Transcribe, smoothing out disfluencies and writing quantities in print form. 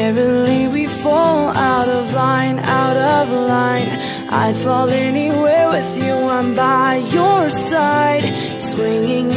Rarely we fall out of line, out of line. I'd fall anywhere with you, I'm by your side, swinging